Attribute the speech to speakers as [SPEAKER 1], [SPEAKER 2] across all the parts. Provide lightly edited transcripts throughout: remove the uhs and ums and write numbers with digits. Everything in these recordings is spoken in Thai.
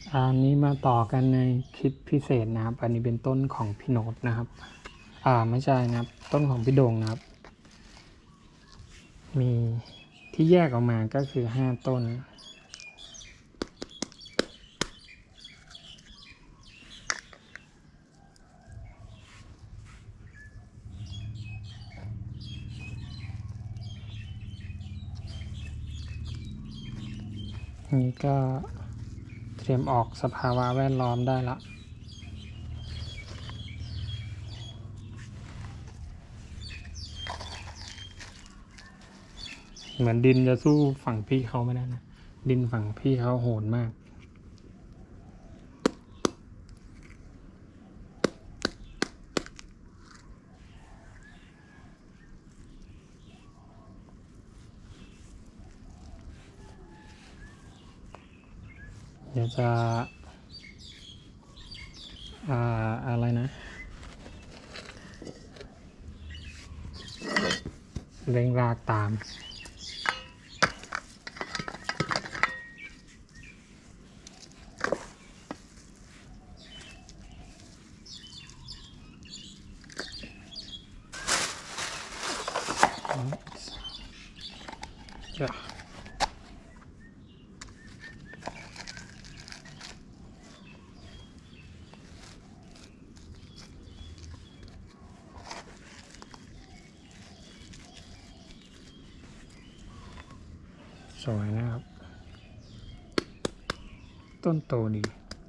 [SPEAKER 1] อันนี้มาต่อกันในคลิปพิเศษนะครับอันนี้เป็นต้นของพี่โน้ตนะครับไม่ใช่นะครับต้นของพี่โด่งนะครับมีที่แยกออกมาก็คือ5ต้นนี่ก็เตรียมออกสภาวะแวดล้อมได้ละเหมือนดินจะสู้ฝั่งพี่เขาไม่ได้นะดินฝั่งพี่เขาโหดมากเดี๋ยวจะอะไรนะเร่งรากตามจะสวยนะครับต้นโตดี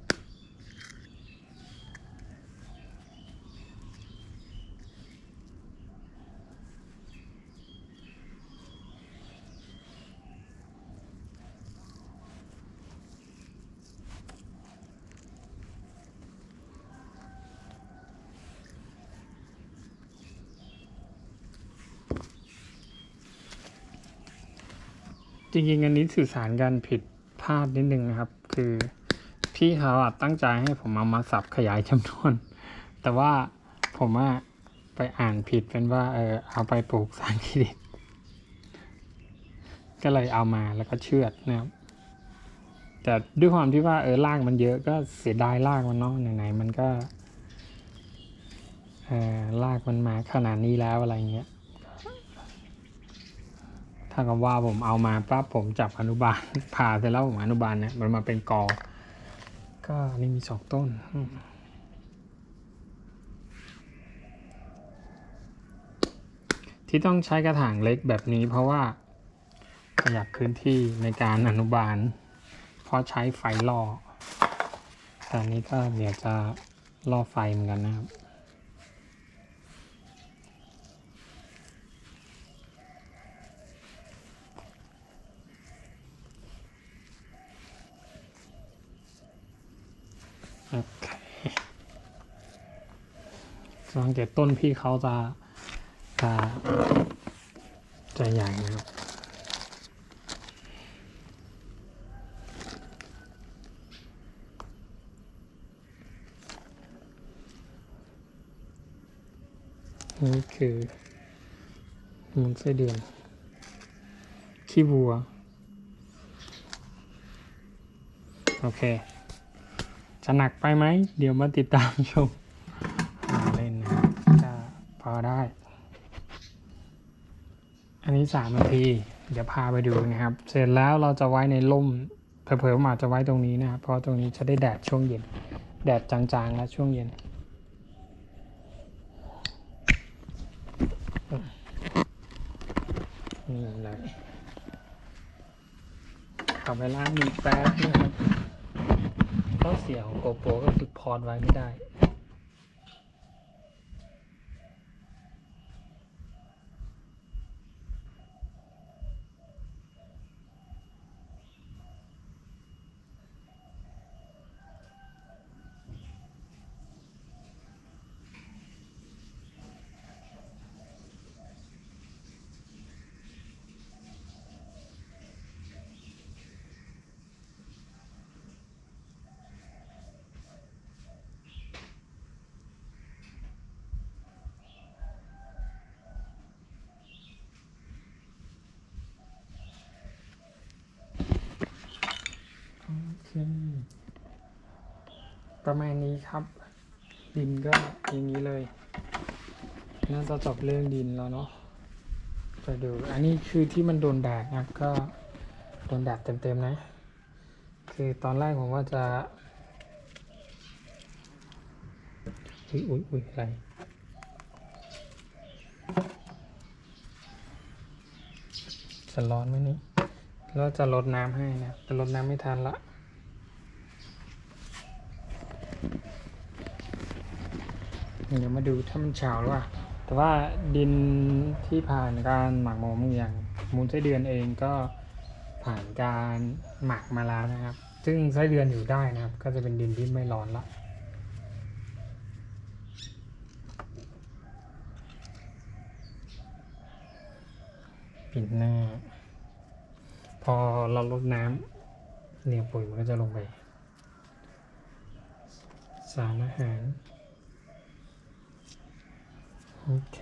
[SPEAKER 1] จริงๆอันนี้สื่อสารกันผิดพลาดนิดนึงนะครับคือพี่เขาตั้งใจให้ผมเอามาสับขยายจำนวนแต่ว่าผมไปอ่านผิดเป็นว่าเอาไปปลูกสารเครดิตก็เลยเอามาแล้วก็เชือดนะครับแต่ด้วยความที่ว่ารากมันเยอะก็เสียดายรากมันเนาะไหนๆมันก็รากมันมาขนาดนี้แล้วอะไรเงี้ยถ้ากับว่าผมเอามาปั๊บผมจับอนุบาลผ่าเสร็จแล้วผมอนุบาลเนี่ยมันมาเป็นกอก็นี่มี2ต้นที่ต้องใช้กระถางเล็กแบบนี้เพราะว่าประหยัดพื้นที่ในการอนุบาลเพราะใช้ไฟล่อแต่นี้ก็เดี๋ยวจะล่อไฟเหมือนกันนะครับโอเคสังเกตต้นพี่เขาจะใหญ่นะครับนี่คือมูลไส้เดือนขี้วัวโอเคจะหนักไปไหมเดี๋ยวมาติดตามชมเล่นนะจะพอได้อันนี้3 นาทีเดี๋ยวพาไปดูนะครับเสร็จแล้วเราจะไว้ในร่มเผลอๆมาจะไว้ตรงนี้นะครับเพราะตรงนี้จะได้แดดช่วงเย็นแดดจางๆแล้วช่วงเย็นนี่เลยขับเวลามีแป๊บนะครับข้อเสียของโกโปรก็คือพอดไว้ไม่ได้โอเคประมาณนี้ครับ ดินก็อย่างนี้เลยน่าจะจบเรื่องดินแล้วเนาะไปดูอันนี้คือที่มันโดนแดดนะก็โดนแดดเต็มๆนะคือตอนแรกผมว่าจะอุ้ยอะไรจะร้อนไหมนี่แล้วจะลดน้ำให้นะแต่ลดน้ำไม่ทันละเดี๋ยวมาดูถ้ามันเฉาหรือเปล่าแต่ว่าดินที่ผ่านการหมักหมมอย่างมูลไส้เดือนเองก็ผ่านการหมักมาแล้วนะครับซึ่งไส้เดือนอยู่ได้นะครับก็จะเป็นดินที่ไม่ร้อนละปิดหน้าพอเราลดน้ำเนี่ยปุ๋ยมันก็จะลงไปสารอาหารโอเค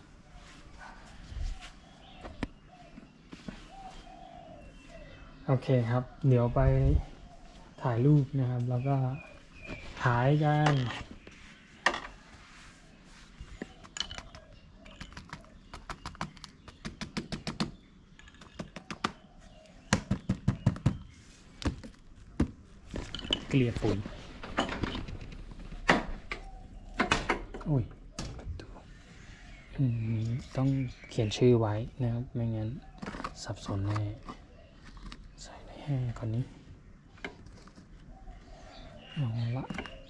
[SPEAKER 1] โอเคครับเดี๋ยวไปถ่ายรูปนะครับแล้วก็ถ่ายกันเกลี่ยปุ๋ยอุ้ยต้องเขียนชื่อไว้นะครับไม่งั้นสับสนแน่ใส่ในแห้งก่อนนี้เอาละ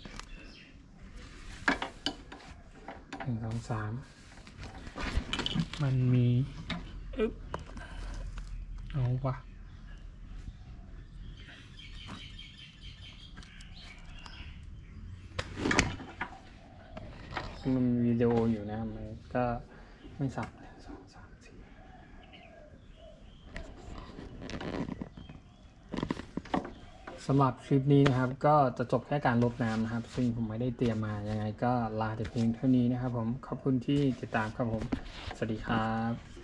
[SPEAKER 1] 1 2 3มันมีเอาวะมันมีวิดีโออยู่นะมันก็ไม่สับ1 2 3 4สำหรับคลิปนี้นะครับก็จะจบแค่การลดน้ำนะครับซึ่งผมไม่ได้เตรียมมายังไงก็ลาแต่เพียงเท่านี้นะครับผมขอบคุณที่ติดตามครับผมสวัสดีครับ